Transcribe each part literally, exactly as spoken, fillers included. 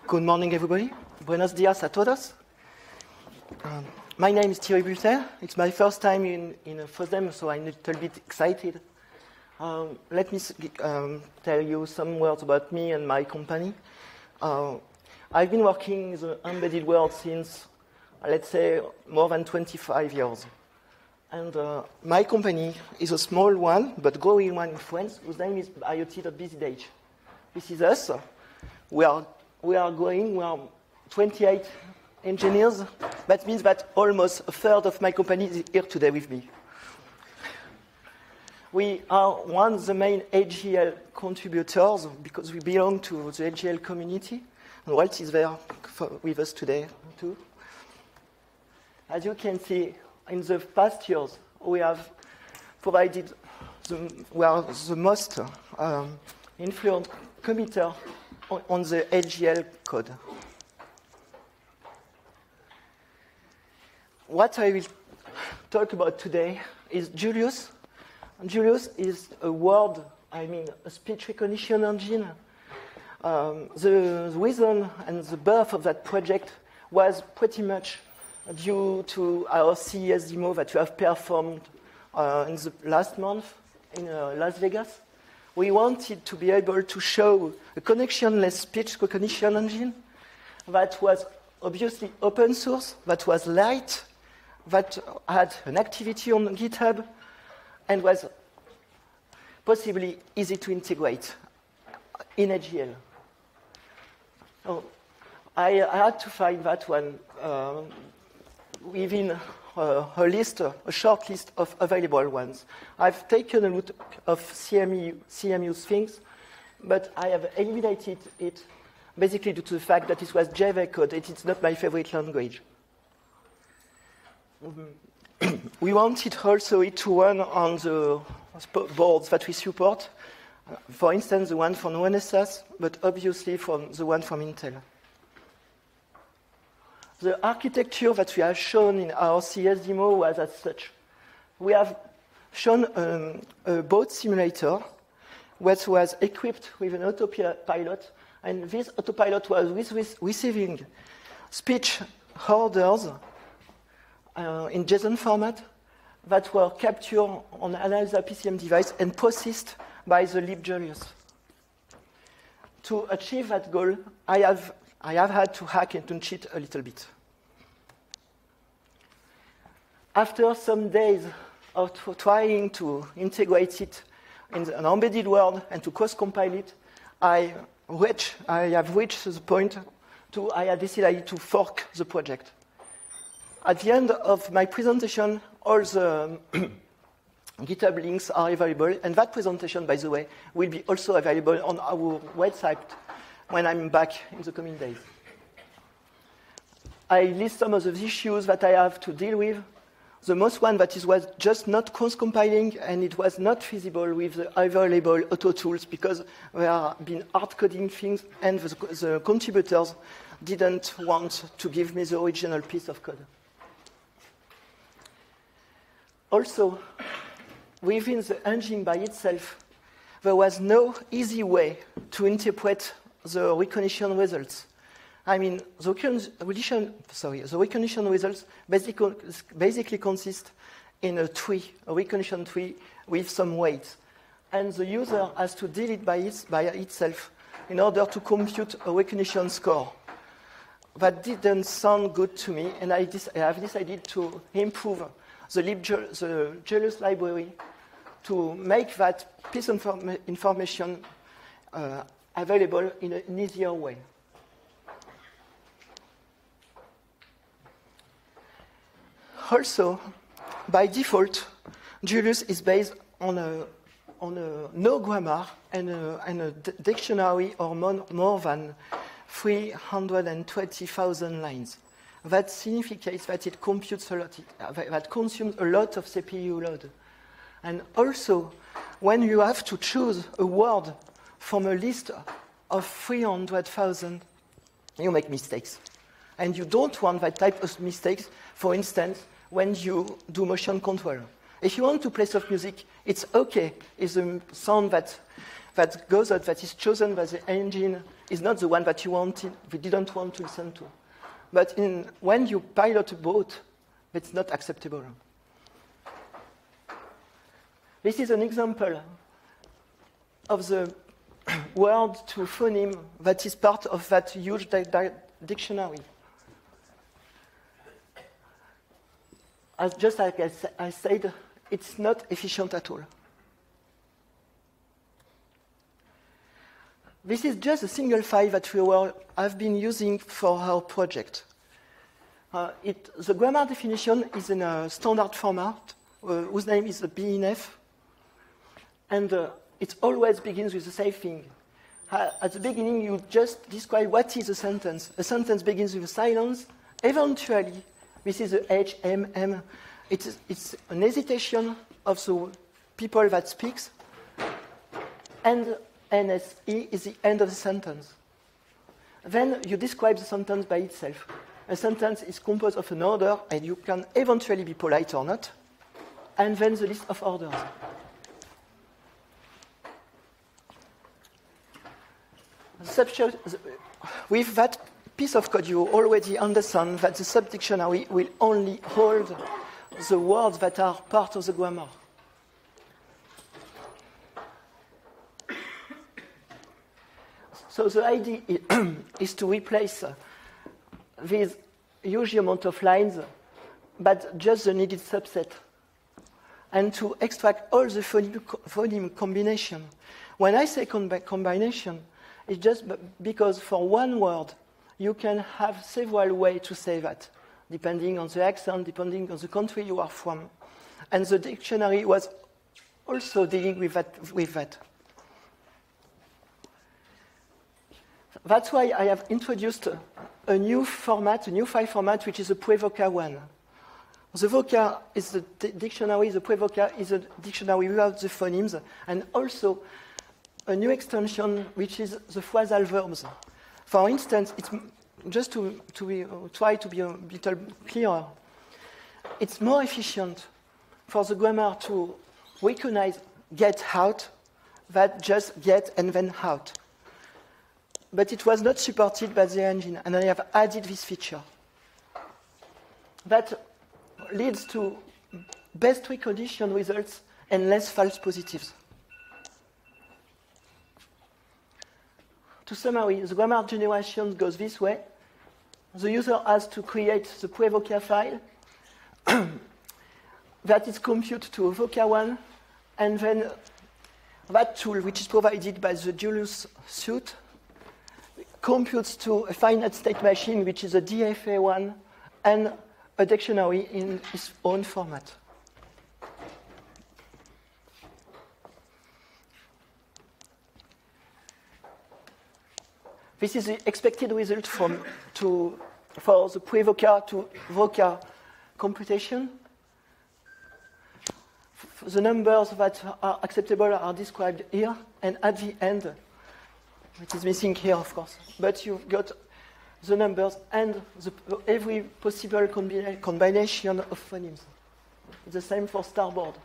Good morning, everybody. Buenos dias a todos. Um, my name is Thierry Bulter. It's my first time in, in a FOSDEM, so I'm a little bit excited. Um, let me um, tell you some words about me and my company. Uh, I've been working in the embedded world since, let's say, more than twenty-five years. And uh, my company is a small one, but growing one in France, whose name is IoT dot B Z H. This is us. We are, we are growing, we are twenty-eight engineers. That means that almost a third of my company is here today with me. We are one of the main A G L contributors because we belong to the A G L community. And Walt is there for, with us today too. As you can see, in the past years, we have provided the, we are the most um, influent committer on, on the A G L code. What I will talk about today is Julius. Julius is a word, I mean, a speech recognition engine. Um, the, the reason and the birth of that project was pretty much due to our C E S demo that we have performed uh, in the last month in uh, Las Vegas. We wanted to be able to show a connectionless speech recognition engine that was obviously open source, that was light, that had an activity on GitHub, and was possibly easy to integrate in A G L. So I, I had to find that one uh, within uh, a list, uh, a short list of available ones. I've taken a look of C M U, C M U things, but I have eliminated it basically due to the fact that it was Java code. It is not my favorite language. Mm-hmm. We wanted also it to run on the boards that we support. Uh, for instance, the one from Renesas, but obviously from the one from Intel. The architecture that we have shown in our C E S demo was as such. We have shown um, a boat simulator that was equipped with an autopilot, and this autopilot was with, with receiving speech orders uh, in JSON format that were captured on another P C M device and processed by the libJulius. To achieve that goal, I have, I have had to hack and to cheat a little bit. After some days of trying to integrate it in an embedded world and to cross-compile it, I, reach, I have reached the point to I have decided to fork the project. At the end of my presentation, all the GitHub links are available, and that presentation, by the way, will be also available on our website when I'm back in the coming days. I list some of the issues that I have to deal with. The most one that is, was just not cross-compiling, and it was not feasible with the available auto tools because we have been hard-coding things, and the, the contributors didn't want to give me the original piece of code. Also, within the engine by itself, there was no easy way to interpret the recognition results. I mean, the recognition, sorry, the recognition results basically, basically consist in a tree, a recognition tree with some weights. And the user has to deal it by, it by itself in order to compute a recognition score. That didn't sound good to me, and I, I have decided to improve the libJulius library to make that piece of inform information uh, available in an easier way. Also, by default, Julius is based on a, on a no grammar and a, and a dictionary or more, more than three hundred twenty thousand lines. That signifies that it computes a lot, that consumes a lot of C P U load. And also, when you have to choose a word from a list of three hundred thousand, you make mistakes. And you don't want that type of mistakes, for instance, when you do motion control. If you want to play soft music, it's okay if the sound that, that goes out, that is chosen by the engine, is not the one that you wanted, we didn't want to listen to. But in, when you pilot a boat, it's not acceptable. This is an example of the word to phoneme that is part of that huge di di dictionary. As just like I, I said, it's not efficient at all. This is just a single file that we were, have been using for our project. Uh, it, the grammar definition is in a standard format, uh, whose name is the B N F. And uh, it always begins with the same thing. Uh, at the beginning, you just describe what is a sentence. A sentence begins with a silence. Eventually, this is the H, M, M. It is, it's an hesitation of the people that speaks. And N S E is the end of the sentence. Then you describe the sentence by itself. A sentence is composed of an order, and you can eventually be polite or not. And then the list of orders. With that piece of code, you already understand that the subdictionary will only hold the words that are part of the grammar. So the idea is to replace this huge amount of lines, but just the needed subset, and to extract all the phoneme, phoneme combination. When I say combi combination, it's just because for one word, you can have several ways to say that, depending on the accent, depending on the country you are from. And the dictionary was also dealing with that. With that. That's why I have introduced a new format, a new file format, which is a Prevoca one. The Voca is the dictionary, the Prevoca is a dictionary without the phonemes, and also a new extension, which is the phrasal verbs. For instance, it's just to, to be, uh, try to be a little clearer, it's more efficient for the grammar to recognize get out than just get and then out. But it was not supported by the engine, and I have added this feature. That leads to best recognition results and less false positives. To summarize, the grammar generation goes this way. The user has to create the Prevoca file that is computed to a Voca one, and then that tool, which is provided by the Julius suite, computes to a finite state machine, which is a D F A one, and a dictionary in its own format. This is the expected result from to, for the Prevoca to Voca computation. The numbers that are acceptable are described here, and at the end, it is missing here, of course, but you've got the numbers and the, every possible combina combination of phonemes. It's the same for Starboard.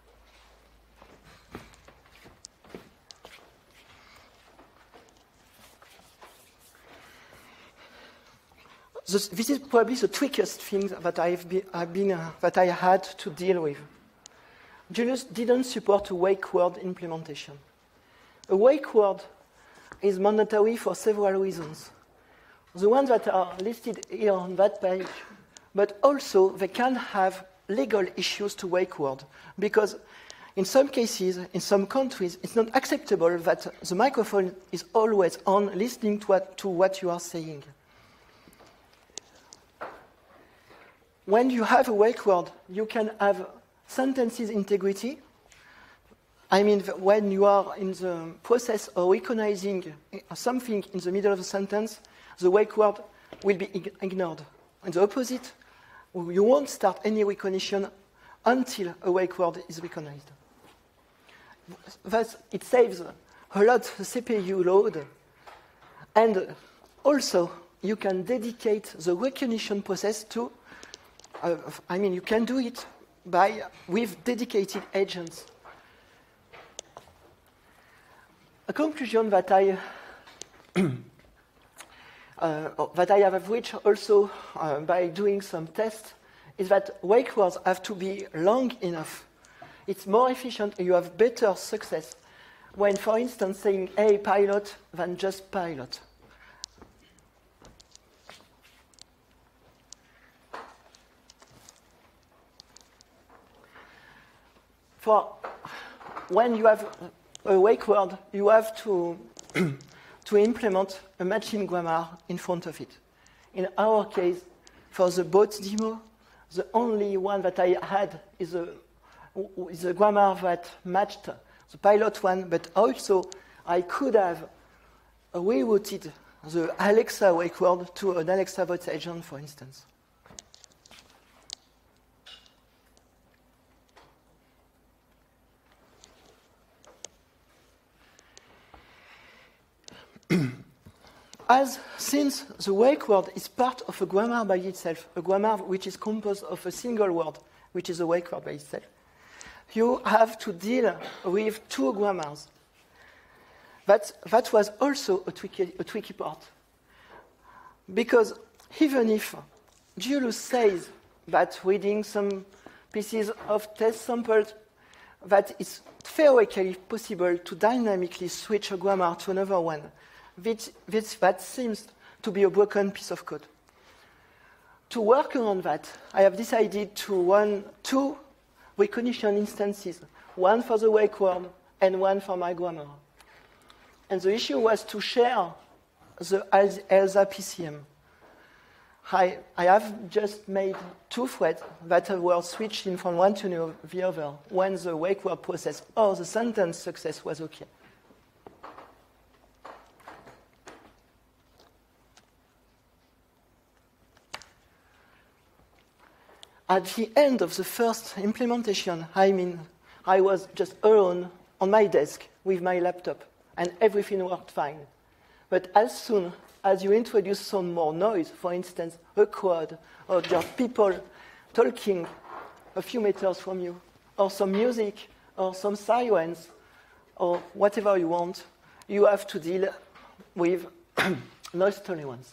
This, this is probably the trickiest thing that I've been, I've been uh, that I had to deal with. Julius didn't support a wake word implementation. A wake word is mandatory for several reasons. The ones that are listed here on that page, but also they can have legal issues to wake word, because in some cases, in some countries, it's not acceptable that the microphone is always on listening to what, to what you are saying. When you have a wake word, you can have sentences integrity. I mean, when you are in the process of recognizing something in the middle of the sentence, the wake word will be ignored. And the opposite, you won't start any recognition until a wake word is recognized. Thus, it saves a lot of C P U load, and also you can dedicate the recognition process to, uh, I mean, you can do it by with dedicated agents. A conclusion that I uh, that I have reached also uh, by doing some tests is that wake words have to be long enough. It's more efficient and you have better success when, for instance, saying, hey, pilot, than just pilot. For when you have a wake word, you have to, to implement a matching grammar in front of it. In our case, for the boat demo, the only one that I had is a, is a grammar that matched the pilot one, but also I could have rerouted the Alexa wake word to an Alexa voice agent, for instance. As since the wake word is part of a grammar by itself, a grammar which is composed of a single word, which is a wake word by itself, you have to deal with two grammars. That, that was also a tricky, a tricky part. Because even if Julius says that reading some pieces of test samples, that it's theoretically possible to dynamically switch a grammar to another one, Which, which, that seems to be a broken piece of code. To work on that, I have decided to run two recognition instances, one for the wake word and one for my grammar. And the issue was to share the ELSA P C M. I, I have just made two threads that were switching from one to the other when the wake word process or the sentence success was okay. At the end of the first implementation, I mean, I was just alone on my desk with my laptop, and everything worked fine. But as soon as you introduce some more noise, for instance, a crowd, or just people talking a few meters from you, or some music, or some sirens, or whatever you want, you have to deal with noise tolerance.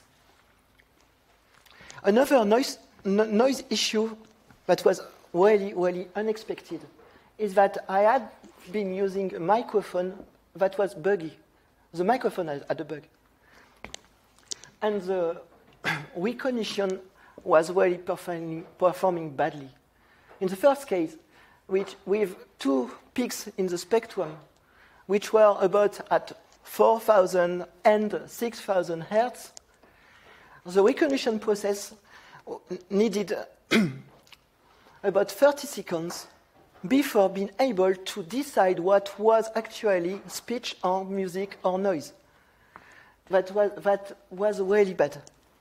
Another noise No, noise issue that was really, really unexpected is that I had been using a microphone that was buggy. The microphone had a bug. And the recognition was really performing, performing badly. In the first case, which, with two peaks in the spectrum, which were about at four thousand and six thousand hertz, the recognition process needed about thirty seconds before being able to decide what was actually speech or music or noise. That was, that was really bad.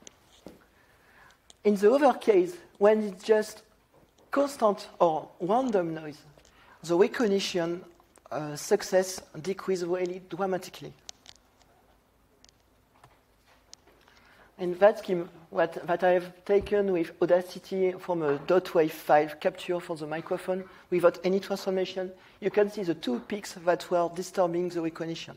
In the other case, when it's just constant or random noise, the recognition uh, success decreased really dramatically. In that scheme, what, that I have taken with Audacity from a .wav file capture for the microphone without any transformation, you can see the two peaks that were disturbing the recognition.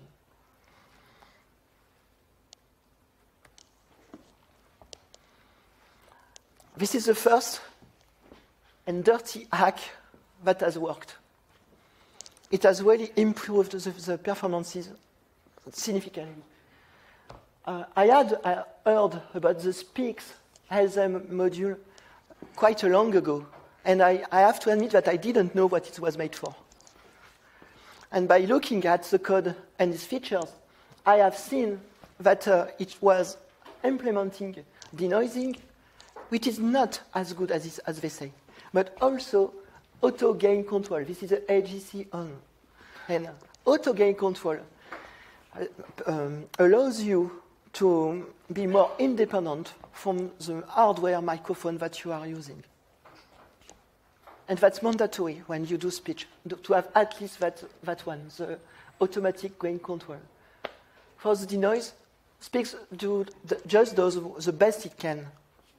This is the first and dirty hack that has worked. It has really improved the, the performances significantly. Uh, I had uh, heard about the Speaks L M module quite a long ago, and I, I have to admit that I didn't know what it was made for. And by looking at the code and its features, I have seen that uh, it was implementing denoising, which is not as good as, it, as they say, but also auto gain control. This is the A G C on. And auto gain control uh, um, allows you to be more independent from the hardware microphone that you are using. And that's mandatory when you do speech, to have at least that, that one, the automatic gain control. For the denoise, Speaks do the, just does the best it can.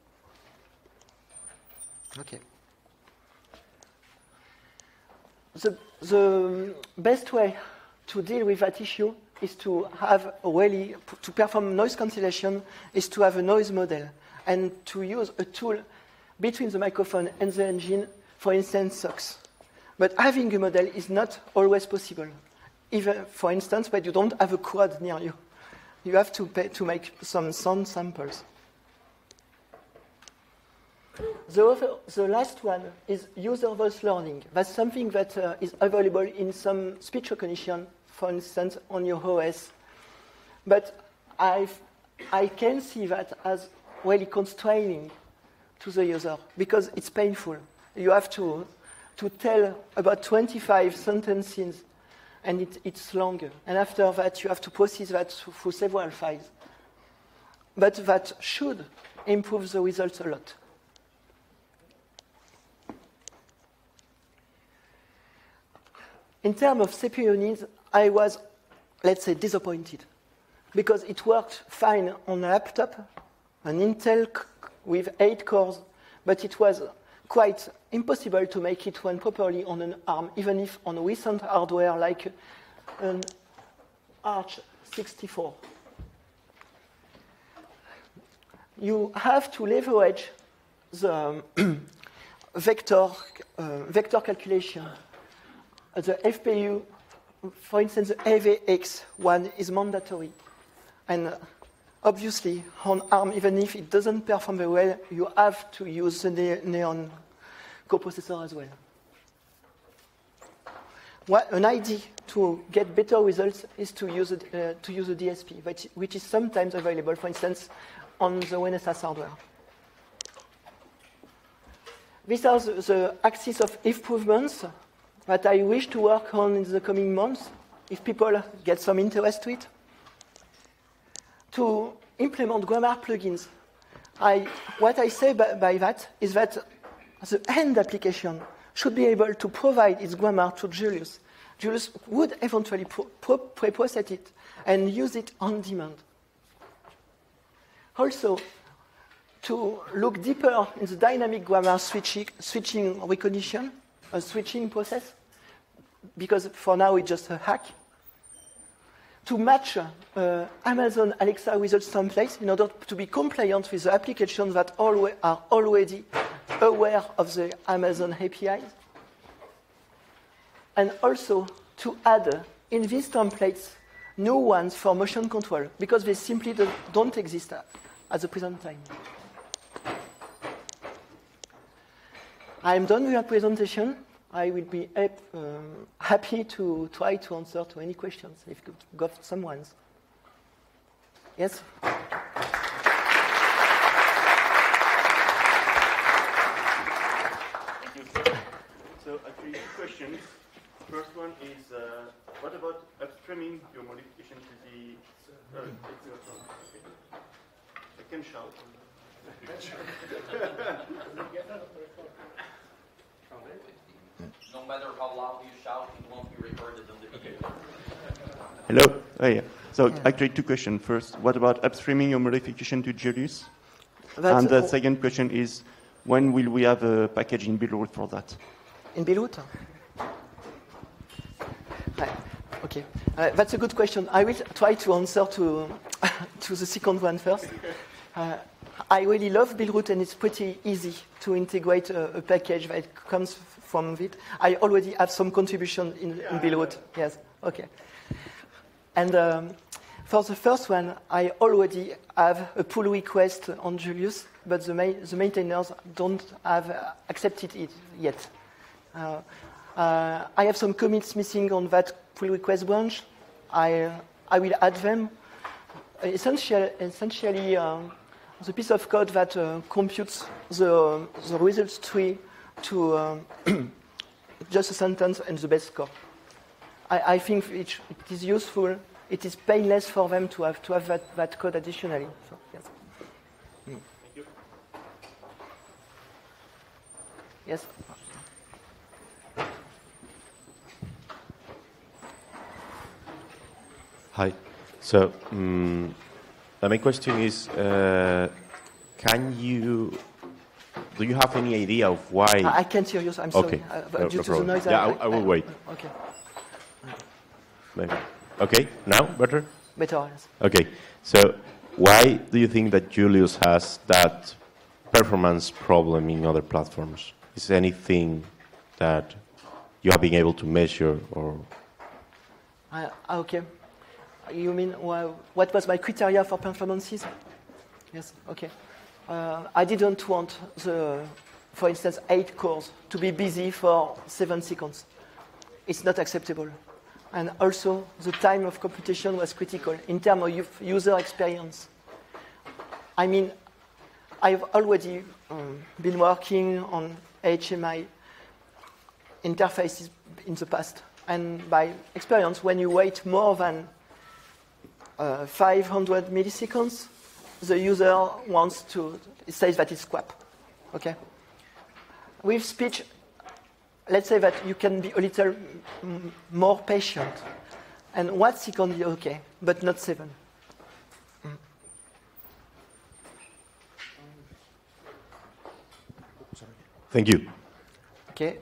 Okay. The, the best way to deal with that issue is to have a really, to perform noise cancellation, is to have a noise model and to use a tool between the microphone and the engine, for instance, S O X. But having a model is not always possible. Even, for instance, when you don't have a quad near you. You have to, pay, to make some sound samples. The, other, the last one is user voice learning. That's something that uh, is available in some speech recognition, for instance, on your O S. But I've, I can see that as really constraining to the user because it's painful. You have to, to tell about twenty-five sentences, and it, it's longer. And after that, you have to process that through several files. But that should improve the results a lot. In terms of C P U needs, I was, let's say, disappointed because it worked fine on a laptop, an Intel with eight cores, but it was quite impossible to make it run properly on an ARM, even if on recent hardware like an Arch sixty-four. You have to leverage the um, vector, uh, vector calculation. The F P U, for instance, the A V X one is mandatory. And obviously, on ARM, even if it doesn't perform very well, you have to use the Neon coprocessor as well. What, an idea to get better results is to use, a, uh, to use a D S P, which, which is sometimes available, for instance, on the Renesas hardware. These are the, the axis of improvements that I wish to work on in the coming months, if people get some interest to it. To implement grammar plugins, I, what I say by, by that is that the end application should be able to provide its grammar to Julius. Julius would eventually pre-process it and use it on demand. Also, to look deeper in the dynamic grammar switching, switching recognition, a switching process, because for now it's just a hack, to match uh, Amazon Alexa results templates in order to be compliant with the applications that alwa- are already aware of the Amazon A P Is, and also to add in these templates new ones for motion control, because they simply don't exist at the present time. I'm done with my presentation. I will be uh, happy to try to answer to any questions if you've got some ones. Yes? Thank you. So actually two questions. First one is, uh, what about upstreaming your modification to the... Uh, okay. I can shout. No matter how loud you shout, it won't be recorded on the video. Hello. Oh, yeah. So actually two questions. First, what about upstreaming your modification to Julius? That's and the oh. second question is, when will we have a package in Bilroot for that? In Bilroot? Okay, uh, that's a good question. I will try to answer to, to the second one first. Uh, I really love Bilroot, and it's pretty easy to integrate a, a package that comes from it. I already have some contribution in, in Bilroot. Yes, okay. And um, for the first one, I already have a pull request on Julius, but the, ma- the maintainers don't have accepted it yet. Uh, uh, I have some commits missing on that pull request branch. I, uh, I will add them. Essentially, essentially um, the piece of code that uh, computes the, the results tree to um, just a sentence and the best score. I, I think it, it is useful. It is painless for them to have to have that, that code additionally. So, yes. Mm. Thank you. Yes. Hi. So um, my question is, uh, can you, do you have any idea of why? I can't hear you, so I'm sorry. Okay. Uh, no, due no to the noise, yeah, I, I, I will I, wait. Okay. maybe. Okay, now better? Better, yes. Okay, so why do you think that Julius has that performance problem in other platforms? Is there anything that you have been able to measure or? Uh, okay. You mean well, what was my criteria for performances? Yes, okay. Uh, I didn't want the, for instance, eight cores to be busy for seven seconds. It's not acceptable. And also, the time of computation was critical in terms of user experience. I mean, I've already um, been working on H M I interfaces in the past. And by experience, when you wait more than uh, five hundred milliseconds, the user wants to, it says that it's crap. Okay? With speech, let's say that you can be a little m- more patient. And one second is okay, but not seven. Mm. Thank you. Okay.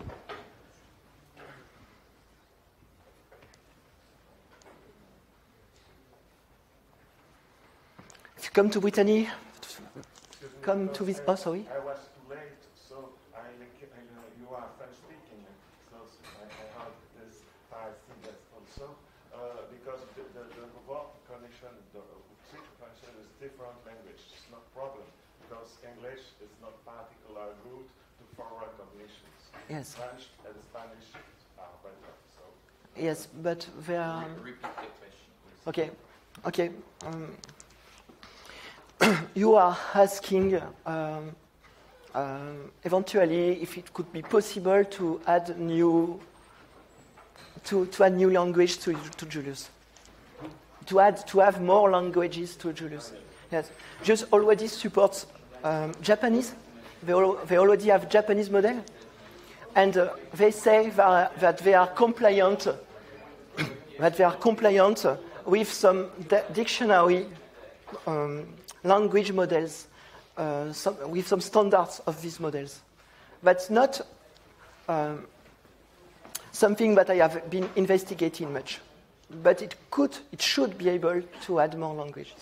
If you come to Brittany, come to this. Oh, sorry. I was too late, so I, I know you are French speaking, so I, I have this five fingers also, uh, because the, the, the robot connection, the speech connection is different language. It's not problem, because English is not particular good to forward cognitions. Yes. French and Spanish are better, so. Yes, but there are. Repeat the question, please. Okay. Okay. Um, you are asking um, um, eventually if it could be possible to add new to, to add new language to, to Julius. To add to have more languages to Julius. Yes. Julius already supports um, Japanese. They, al- they already have Japanese model, and uh, they say that, that they are compliant that they are compliant with some di- dictionary. Um, language models, uh, some, with some standards of these models. That's not um, something that I have been investigating much, but it could, it should be able to add more languages.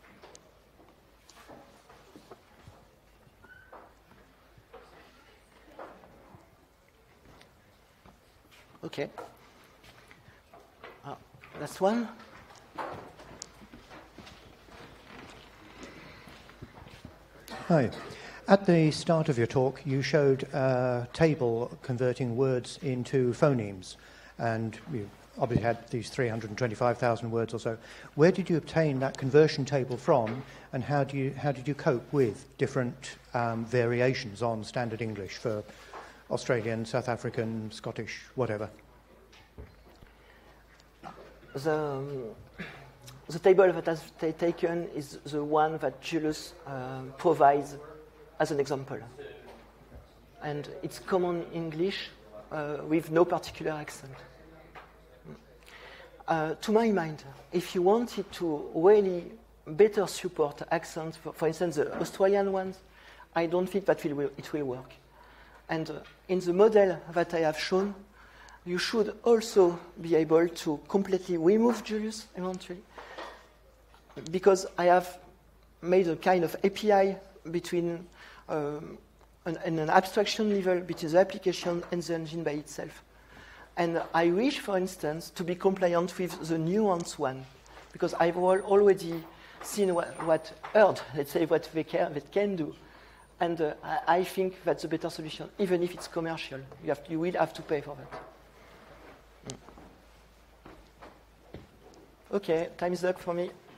Okay. Ah, last one. Hi. At the start of your talk, you showed a table converting words into phonemes, and you obviously had these three hundred twenty-five thousand words or so. Where did you obtain that conversion table from, and how do you how did you cope with different um, variations on standard English for Australian, South African, Scottish, whatever? The, um, the table that has t- taken is the one that Julius um, provides as an example. And it's common English uh, with no particular accent. Uh, to my mind, if you wanted to really better support accents, for, for instance, the Australian ones, I don't think that will, it will work. And uh, in the model that I have shown, you should also be able to completely remove Julius eventually, because I have made a kind of A P I between um, an, an abstraction level between the application and the engine by itself. And I wish, for instance, to be compliant with the nuance one, because I've al- already seen what, what heard, let's say, what they can, they can do. And uh, I, I think that's a better solution, even if it's commercial. You, have to, you will have to pay for that. Mm. Okay, time is up for me.